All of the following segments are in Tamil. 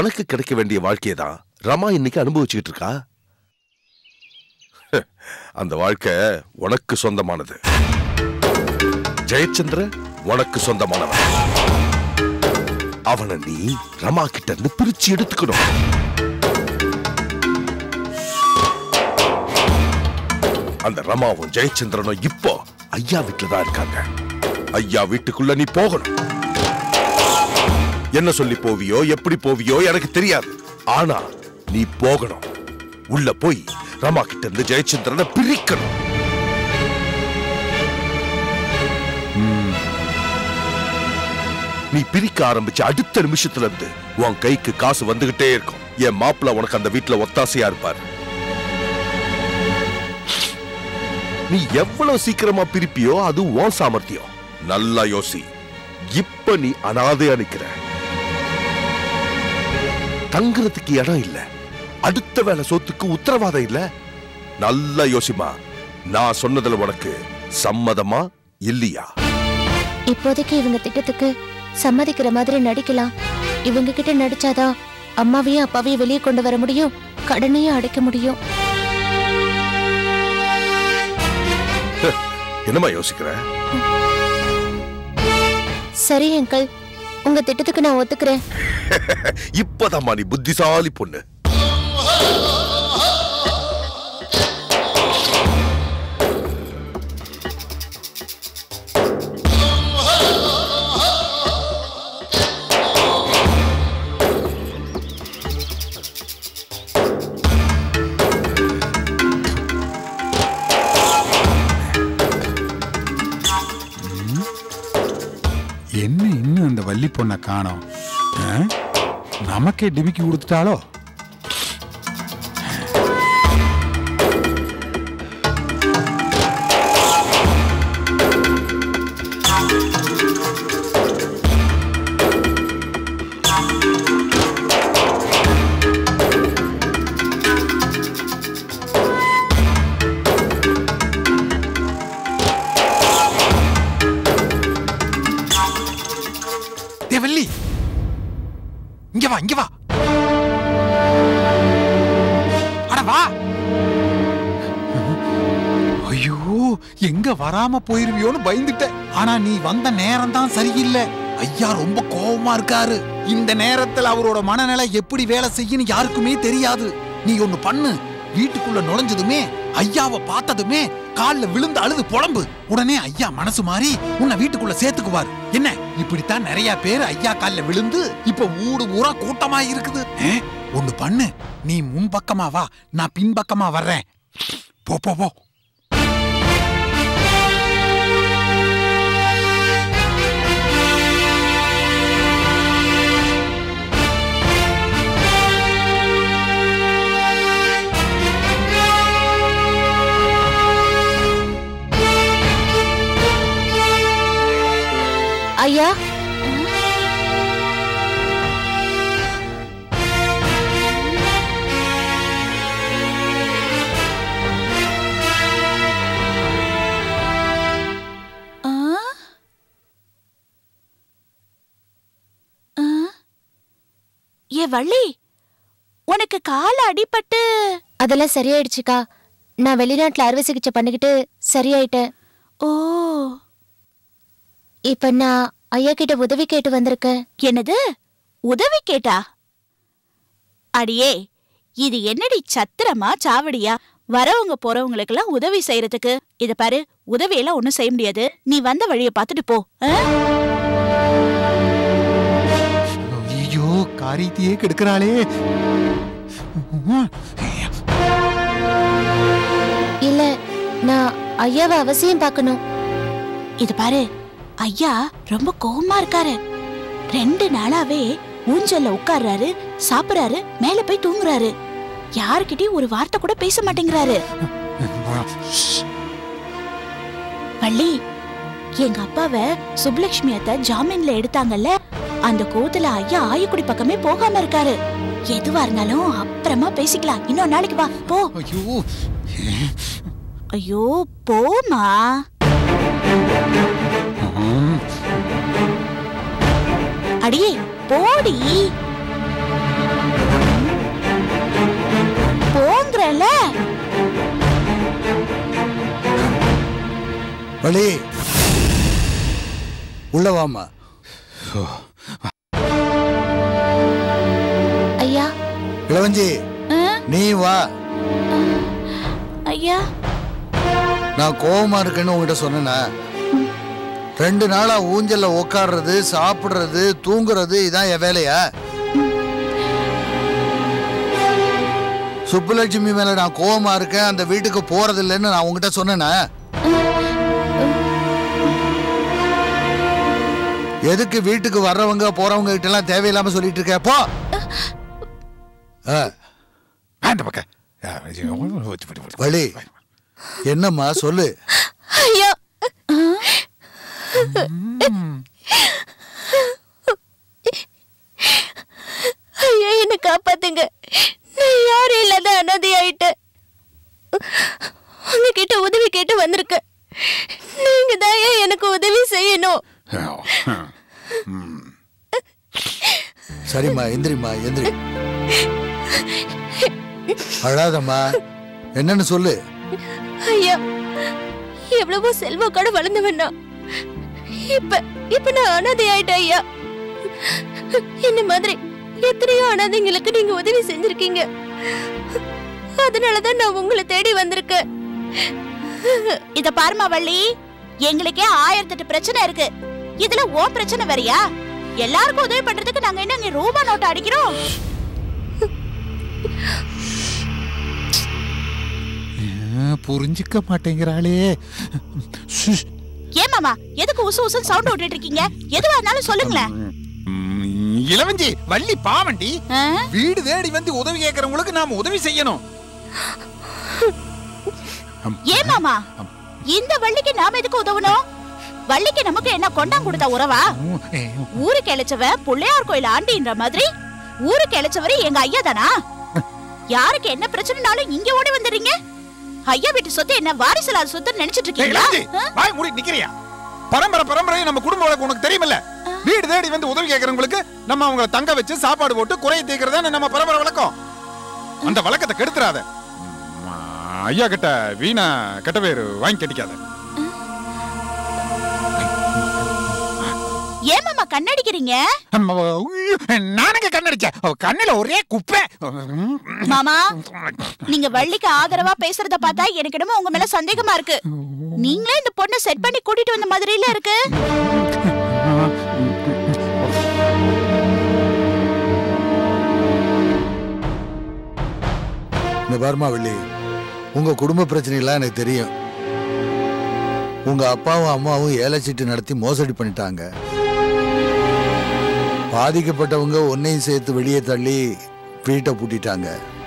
உனக்கு கிடைக்க வேண்டிய வாழ்க்கையை தான் ரமா இன்னைக்கு அனுபவிச்சுக்கிட்டு இருக்கா. அந்த வாழ்க்கை உனக்கு சொந்தமானது. ஜெயச்சந்திர உனக்கு சொந்தமானவன். அவனை நீ ரமா கிட்ட இருந்து பிரிச்சு எடுத்துக்கணும். அந்த ரமாவும் ஜெயச்சந்திரனும் இப்போ ஐயா வீட்டுல தான் இருக்காங்க. ஐயா வீட்டுக்குள்ள நீ போகணும். என்ன சொல்லி போவியோ எப்படி போவியோ எனக்கு தெரியாது. ஆனா நீ போகணும். உள்ள போய் ரமா கிட்ட இருந்து ஜெயச்சந்திரனை பிரிக்கணும். நீ பிரிக்க ஆரம்பிச்ச அடுத்த நிமிஷத்துல இருந்து உன் கைக்கு காசு வந்துகிட்டே இருக்கும். என் மாப்பிள்ள உனக்கு அந்த வீட்டுல ஒத்தாசையா இருப்பாரு. நீ எவ்வளவு சீக்கிரமா பிரிப்பியோ அது உன் சாமர்த்தியம். நல்லா யோசி. இப்ப நீ அனாதையா நிக்கிற. தங்குறதுக்கு இடம் இல்ல. அடுத்த வேலை சொத்துக்கு உத்தரவாதம் இல்ல. நல்லா யோசிமா. நான் சொன்னதுல உனக்கு சம்மதமா இல்லையா? இப்போதைக்கு இவங்க திட்டத்துக்கு சம்மதிக்கிற மாதிரி நடிக்கலாம். இவங்க கிட்ட நடிச்சாதான் அம்மாவையும் அப்பாவையும் வெளியே கொண்டு வர முடியும், கடனையும் அடைக்க முடியும். என்னமா யோசிக்கிற? சரி அங்கிள், உங்க திட்டத்துக்கு நான் ஒத்துக்கிறேன். இப்பதான் நீ புத்திசாலி பொண்ணு. என்ன இன்னும் அந்த வள்ளி பொண்ணை காணோம்? நமக்கே டிமிக்கி கொடுத்துட்டாலோ? வள்ளி, இங்க வா, இங்க வா. அட வா. ஐயோ, எங்க வராம போயிருவியோன்னு பயந்துட்டேன். ஆனா நீ வந்த நேரம் தான் சரியில்லை. ஐயா ரொம்ப கோபமா இருக்காரு. இந்த நேரத்துல அவரோட மனநிலை எப்படி வேலை செய்யணும் யாருக்குமே தெரியாது. நீ ஒண்ணு பண்ணு. வீட்டுக்குள்ள நுழைஞ்சதுமே ஐயாவை பார்த்ததுமே கால்ல விழுந்து அழுது புலம்பு. உடனே ஐயா மனசு மாறி உன்னை வீட்டுக்குள்ள சேர்த்துக்குவார். என்ன, இப்படித்தான் நிறைய பேர் ஐயா கால்ல விழுந்து இப்ப ஊடு ஊரா கூட்டமா இருக்குது. ஒண்ணு பண்ணு. நீ முன்பக்கமா வா, நான் பின்பக்கமா வர்றேன். போ போ போ. ஐயா, ஏ வள்ளி, உனக்கு கால அடிபட்டு? அதெல்லாம் சரியாயிடுச்சுக்கா. நான் வெளிநாட்டுல அறுவை சிகிச்சை பண்ணிக்கிட்டு சரியாயிட்டேன். ஓ, இப்ப நான் ஐயா கிட்ட உதவி கேட்டு வந்திருக்கேன். என்னது உதவி கேட்டா? அடியே, இது என்னடி சத்திரமா சாவடியா? வரவங்க போறவங்களுக்கெல்லாம் உதவி செய்யறதுக்கு. இத பாரு, உதவியெல்லாம் ஒண்ணும் செய்ய முடியாது. நீ வந்த வழிய பாத்துட்டு போ. ஐயோ, காரியத்தையே கெடுக்கிறாளே. இல்ல, நான் ஐயாவை அவசியம் பார்க்கணும். இது பாரு, ஐயா ரொம்ப கோவமா இருக்காரு. 2 நாளாவே ஊஞ்சல்ல உட்கார்றாரு, சாப்பிடுறாரு, மேல போய் தூங்குறாரு. யாருக்கிட்டையும் ஒரு வார்த்தை கூட பேச மாட்டேங்கிறாரு. வள்ளி, எங்க அப்பாவை சுப்லட்சுமி அத்தை ஜாமீன்ல எடுத்தாங்கல்ல, அந்த கோத்துல ஐயா ஆயக்குடி பக்கமே போகாம இருக்காரு. எதுவா இருந்தாலும் அப்புறமா பேசிக்கலாம். இன்னொரு நாளைக்கு வா, போ. ஐயோ, போமா. அடியே, போடி. சொல்றேன்ல. வள்ளி உள்ள வாமா. ஐயா. இளவஞ்சி நீ வா. ஐயா நான் கோவமா இருக்கேன்னு உங்ககிட்ட சொன்னேனா? 2 நாளா ஊஞ்சல்ல உட்காடுறது, சாப்பிடுறது, தூங்குறது இதான் என் வேலையா? சுப்புலட்சுமி மேல நான் கோவமா இருக்கேன், அந்த வீட்டுக்கு போறது இல்லைன்னு நான் உங்ககிட்ட சொன்னேனா? எதுக்கு வீட்டுக்கு வர்றவங்க போறவங்க கிட்ட எல்லாம் தேவையில்லாம சொல்லிட்டு இருக்க? போ. வள்ளி என்னம்மா சொல்லு. ஐயா ஐயா என்ன காப்பாத்துங்க. நான் யாரும் இல்லாத அனாதை ஆயிட்டேன். உங்ககிட்ட உதவி கேட்டு வந்திருக்கேன். நீங்க தான் எனக்கு உதவி செய்யணும். சரிம்மா எந்திரிம்மா எந்திரி. அழாதம்மா, என்னன்னு சொல்லு. ஐயா எவ்வளவோ செல்வக்கோட வளர்ந்தவன்னா இப்ப நான் அனாதை ஆயிட்டேன். ஐயா என்ன மாதிரி எத்தனையோ அனாதைங்களுக்கு நீங்க உதவி செஞ்சிருக்கீங்க. அதனாலதான் நான் உங்களை தேடி வந்திருக்கேன். இத பாருமா வள்ளி, எங்களுக்கே 1008 பிரச்சனை இருக்கு. இதுல ஓ பிரச்சனை வேறயா? எல்லாருக்கும் உதவி பண்றதுக்கு நாங்க என்ன ரூபா நோட்டு அடிக்கிறோம்? புரிஞ்சுக்க மாட்டேங்கிறாளே. ஏன் மாமா எதுக்கு உசு உசு சவுண்ட் விட்டுட்டு இருக்கீங்க? எதுவா இருந்தாலும் சொல்லுங்களேன். இளவஞ்சி வள்ளி பாவண்டி, வீடு தேடி வந்து உதவி கேட்கறவங்களுக்கு நாம உதவி செய்யணும். ஏன் மாமா இந்த வள்ளிக்கு நாம எதுக்கு உதவணும்? வள்ளிக்கு நமக்கு என்ன கொண்டாங்க கொடுத்த உறவா? ஊருக்கு இழைச்சவ பிள்ளையார் கோயில் ஆண்டின்ற மாதிரி ஊருக்கு இழைச்சவரு எங்க ஐயா தானா? யாருக்கு என்ன பிரச்சனைனாலும் இங்க ஓடி வந்துடுறீங்க. ஐயா வீட்டு சொத்து என்ன வாரிசுலாத சொத்து நினைச்சிட்டு இருக்கீங்களா? வாய் மூடி நிக்கிறியா? பரம்பரை பரம்பரையா நம்ம குடும்ப வழக்கு உனக்கு தெரியுமில்ல? வீடு தேடி வந்து உதவி கேட்கறவங்களுக்கு நம்ம அவங்களை தங்க வச்சு சாப்பாடு போட்டு குறைய தீர்க்கறதா நம்ம பரம்பரை வழக்கம். அந்த வழக்கத்தை கெடுத்துறாத. ஐயா கிட்ட வீணா கெட்ட பேரு வாங்கி கட்டிக்காத. ஏன் மாமா கண்ணடிக்கிறீங்க? நானங்க கண்ணடிச்சேன், கண்ணுல ஒரே குப்பை. மாமா நீங்க வள்ளிக்கு ஆதரவா பேசுறத பார்த்தா எனக்கு என்னமோ உங்க மேல சந்தேகமா இருக்கு. நீங்களே இந்த பொண்ணை செட் பண்ணி கூட்டிட்டு வந்த மாதிரில இருக்கு. இந்த பாருமா வள்ளி, உங்க குடும்ப பிரச்சனை எல்லாம் எனக்கு தெரியும். உங்க அப்பாவும் அம்மாவும் ஏழை சீட்டு நடத்தி மோசடி பண்ணிட்டாங்க. பாதிக்கப்பட்டவங்க ஒன்னையும் சேர்த்து வெளியே தள்ளி வீட்டை பூட்டிட்டாங்க.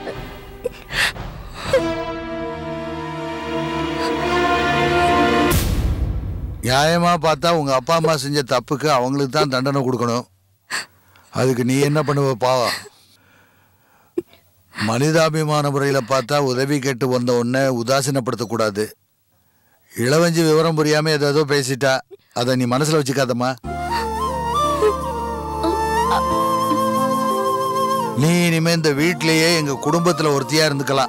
நியாயமா பார்த்தா உங்க அப்பா அம்மா செஞ்ச தப்புக்கு அவங்களுக்கு தான் தண்டனை கொடுக்கணும். அதுக்கு நீ என்ன பண்ணுவ பாவம்? மனிதாபிமான முறையில பார்த்தா உதவி கேட்டு வந்த உடனே உதாசீனப்படுத்தக்கூடாது. இளவஞ்சி விவரம் புரியாம ஏதோ பேசிட்டா, அதை நீ மனசுல வச்சுக்காதம்மா. நீ இனிமே இந்த வீட்லயே எங்க குடும்பத்துல ஒருத்தியா இருந்துக்கலாம்.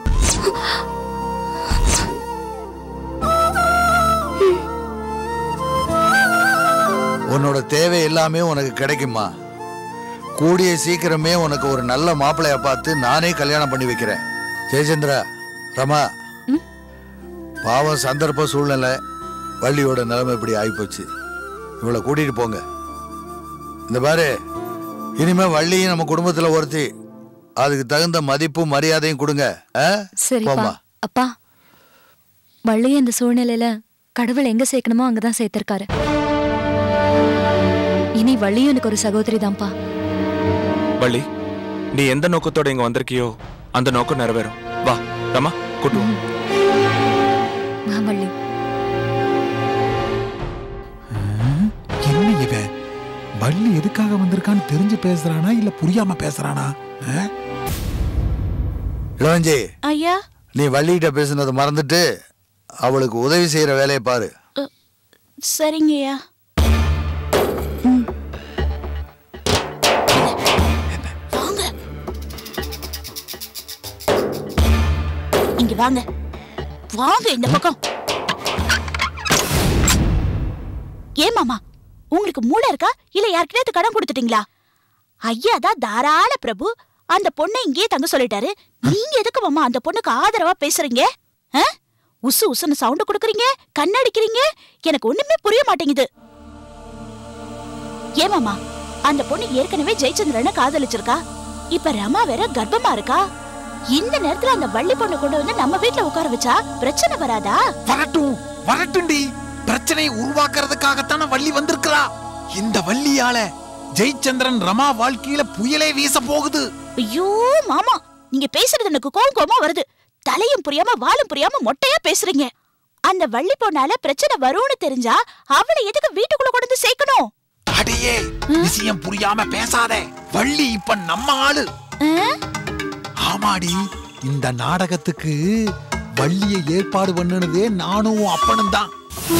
உன்னோட தேவை எல்லாமே உனக்கு கிடைக்குமா? கூடிய சீக்கிரமே உனக்கு ஒரு நல்ல மாப்பிள்ளைய பார்த்து நானே கல்யாணம் பண்ணி வைக்கிறேன். ஜெயச்சந்திரா, ரமா, பாவம் சந்தர்ப்ப சூழ்நிலை வள்ளியோட நிலைமை இப்படி ஆயிப்போச்சு. இவளை கூட்டிட்டு போங்க. இந்த பாரு, இனிமே வள்ளியும் நம்ம குடும்பத்துல ஒருத்தி. அதுக்கு தகுந்த மதிப்பும் மரியாதையும் கொடுங்க. சரிப்பா. அப்பா, வள்ளிய இந்த சூழ்நிலையில கடவுள் எங்க சேர்க்கணுமோ அங்கதான் சேர்த்திருக்காரு. இனி வள்ளியும் எனக்கு ஒரு சகோதரி தான்ப்பா. வள்ளி, நீ எந்த நோக்கத்தோட இங்க வந்திருக்கியோ அந்த நோக்கம் நிறைவேறும். வா ரமா, கூட்டு வா வள்ளி. என்ன இவன் வள்ளி எதுக்காக வந்திருக்கான்னு தெரிஞ்சு பேசுறானா இல்ல புரியாம பேசுறானா? இளவஞ்சி, ஐயா நீ வள்ளிகிட்ட பேசுனதை மறந்துட்டு அவளுக்கு உதவி செய்யற வேலையை பாரு. சரிங்கய்யா. வாங்க வாங்க இந்த பக்கம். ஏன் மாமா, உங்களுக்கு மூளை இருக்கா இல்ல யார்கிட்டயாவது கடன் கொடுத்துட்டீங்களா? ஐயா தான் தாராள பிரபு, அந்த பொண்ணை இங்கேயே தங்க சொல்லிட்டாரு. நீங்க எதுக்கு மாமா அந்த பொண்ணுக்கு ஆதரவா பேசுறீங்க? உசு உசுன்னு சவுண்ட் கொடுக்கறீங்க, கண்ணடிக்கிறீங்க, எனக்கு ஒண்ணுமே புரிய மாட்டேங்குது. ஏன் மாமா, அந்த பொண்ணு ஏற்கனவே ஜெயச்சந்திரனை காதலிச்சிருக்கா. இப்ப ரமா வேற கர்ப்பமா இருக்கா. இந்த நேரத்துல அந்த வள்ளி பொண்ணு கொண்டு வந்து நம்ம வீட்டுல உட்கார வச்சா பிரச்சனை வராதா? வரட்டும் வரட்டும்டி, பிரச்சனையை உருவாக்குறதுக்காகத்தான வள்ளி வந்திருக்கிறா. இந்த வள்ளியால ஜெயச்சந்திரன் ரமா வாழ்க்கையில புயலே வீச போகுது. ஐயோ மாமா, நீங்க பேசுறது எனக்கு கோவமா வருது. தலையும் புரியாம வாலும் புரியாம மொட்டையா பேசுறீங்க. அந்த வள்ளி பொண்ணால பிரச்சனை வரும்னு தெரிஞ்சா அவளை எதுக்கு வீட்டுக்குள்ள கொண்டு வந்து சேர்க்கணும்? அடியே, விஷயம் புரியாம பேசாதே. வள்ளி இப்ப நம்ம ஆளு. ஆமாடி, இந்த நாடகத்துக்கு வள்ளியை ஏற்பாடு பண்ணுனதே நானும் அப்பனும் தான்.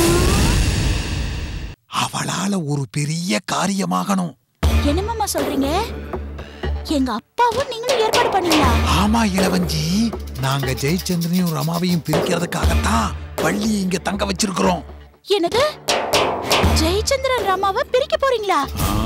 அவளால ஒரு பெரிய காரியமாகணும். என்னமாமா சொல்றீங்க? எங்க அப்பாவும் நீங்களும் ஏற்பாடு பண்ணீங்களா? ஆமா இளவஞ்சி, நாங்க ஜெயச்சந்திரனையும் ரமாவையும் பிரிக்கிறதுக்காகத்தான் வள்ளி இங்க தங்க வச்சிருக்கிறோம். என்னது, ஜெயச்சந்திரன் ரமாவை பிரிக்க போறீங்களா?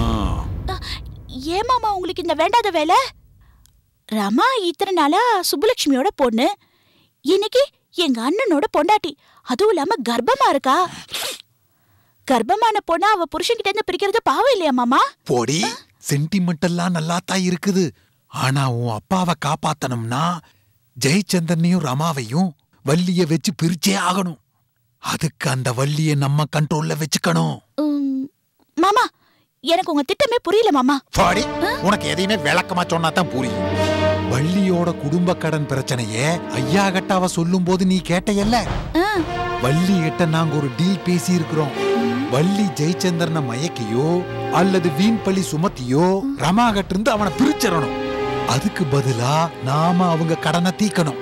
ஏமாமா உங்களுக்கு இந்த வேண்டாத வேலை? ரமா இத்தனை நாளா சுப்புலட்சுமியோட பொண்ணு, இன்னைக்கு எங்க அண்ணனோட பொண்டாட்டி, அதுவும் இல்லாம கர்ப்பமா இருக்கா. கர்ப்பமான பொண்ணா அவ புருஷன்கிட்ட இருந்து பிரிக்கிறது பாவம் இல்லையா மாமா? போடி, சென்டிமெண்டெல்லாம் நல்லாத்தான் இருக்குது. ஆனா உன் அப்பாவை காப்பாத்தணும்னா ஜெயச்சந்திரனையும் ரமாவையும் வள்ளிய வச்சு பிரிச்சே ஆகணும். அதுக்கு அந்த வள்ளிய நம்ம கண்ட்ரோல்ல வச்சுக்கணும். மாமா, எனக்கு உங்க திட்டமே புரியல மாமா. பாடி, உனக்கு எதையுமே விளக்கமா சொன்னாதான் புரியும். வள்ளியோட குடும்ப கடன் பிரச்சனைய ஐயா கிட்ட அவ சொல்லும் போது நீ கேட்டையல்ல, வள்ளி கிட்ட நாங்க ஒரு டீல் பேசி இருக்கிறோம். வள்ளி ஜெயச்சந்திரனை மயக்கியோ அல்லது வீண் பழி சுமத்தியோ ரமா கிட்ட இருந்து அவனை பிரிச்சிடணும். அதுக்கு பதிலா நாம அவங்க கடனை தீக்கணும்.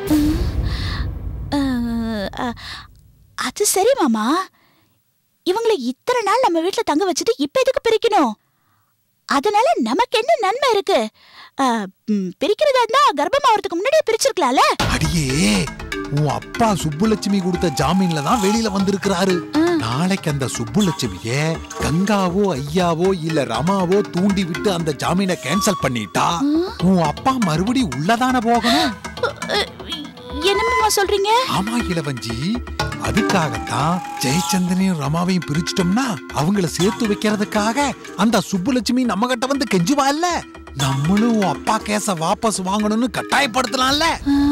அது சரி மாமா, இவங்களை இத்தனை நாள் நம்ம வீட்டுல தங்க வச்சுட்டு இப்ப எதுக்கு பிரிக்கணும்? அதனால நமக்கு என்ன நன்மை இருக்கு? பிரிக்கிறதா இருந்தா கர்ப்பமாவதுக்கு முன்னாடியே பிரிச்சிருக்கலாம்ல. அடியே, உன் அப்பா சுப்புலட்சுமி கொடுத்த ஜாமீன்ல தான் வெளியில வந்திருக்கிறாரு. நாளைக்கு அந்த சுப்புலட்சுமிய கங்காவோ ஐயாவோ இல்ல ரமாவோ தூண்டி விட்டு அந்த ஜாமீனை கேன்சல் பண்ணிட்டா உன் அப்பா மறுபடி உள்ளதான போகணும். என்னமா சொல்றீங்க? ஆமா இளவஞ்சி, அதுக்காகத்தான் ஜெயச்சந்திரனையும் ரமாவையும் பிரிச்சிட்டோம்னா அவங்கள சேர்த்து வைக்கிறதுக்காக அந்த சுப்புலட்சுமி நம்ம கிட்ட வந்து கெஞ்சுவா இல்ல, நம்மளும் அப்பா கேஸ வாபஸ் வாங்கணும்னு கட்டாயப்படுத்தலாம்ல.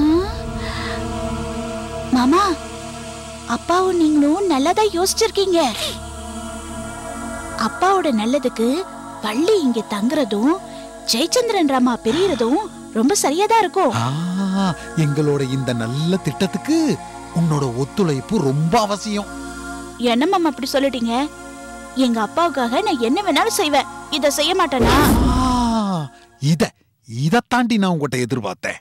மாமா, அப்பாவும் நீங்களும் நல்லதா யோசிச்சிருக்கீங்க. அப்பாவோட நல்லதுக்கு வள்ளி இங்க தங்குறதும் ஜெயச்சந்திரன் ரமா பிரியறதும் ரொம்ப சரியாதான் இருக்கும். எங்களோட இந்த நல்ல திட்டத்துக்கு உன்னோட ஒத்துழைப்பு ரொம்ப அவசியம். என்ன மாமா அப்படி சொல்லிட்டீங்க? எங்க அப்பாவுக்காக நான் என்ன வேணாலும் செய்வேன். இத செய்ய மாட்டேனா? இத தாண்டி நான் உங்ககிட்ட எதிர்பார்த்தேன்.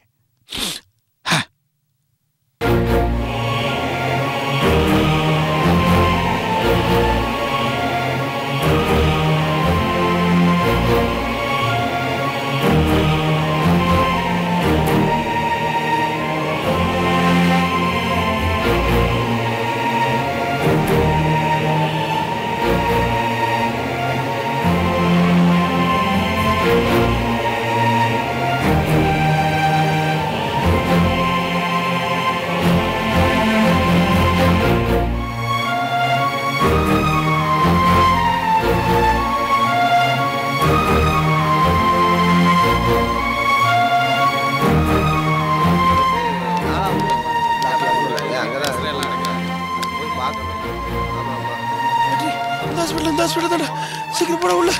சீக்கிரம் போட உள்ள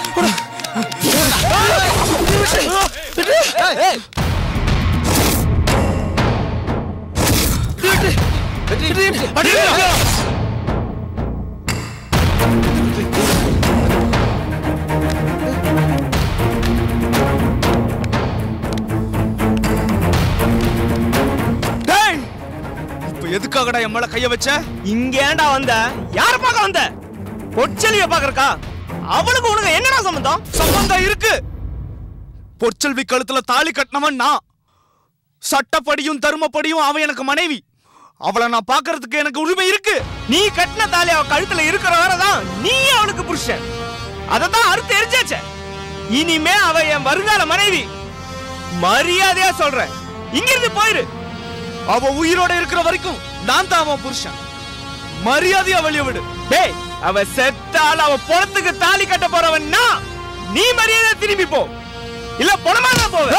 எதுக்காகடா என் மேல கைய வச்ச? இங்க ஏன்டா வந்த? யார பார்க்க வந்த? பொற்செல்விய பாக்கறக்கா? அவளுக்கு உனக்கு என்னடா சம்பந்தம்? சம்பந்தம் இருக்கு. பொற்செல்வி கழுத்துல தாலி கட்டினவன் நான். சட்டப்படியும் தர்மப்படியும் அவ எனக்கு மனைவி. அவளை நான் பாக்குறதுக்கு எனக்கு உரிமை இருக்கு. நீ கட்டின தாலி அவ கழுத்துல இருக்கிற வரதான் நீ அவளுக்கு புருஷன். அததான் அறுத்து எரிச்சாச்ச. இனிமே அவ என் வருங்கால மனைவி. மரியாதையா சொல்றேன், இங்கிருந்து போயிரு. அவ உயிரோட இருக்கிற வரைக்கும் நான் தான் அவன் புருஷன். மரியாதையா வெளிய விடு. டேய், அவ செத்தால் அவ பொணத்துக்கு தாலி கட்ட போறவன் நான். நீ மரியாதை திரும்பி போ, இல்ல பொணமா தான் போவேன்.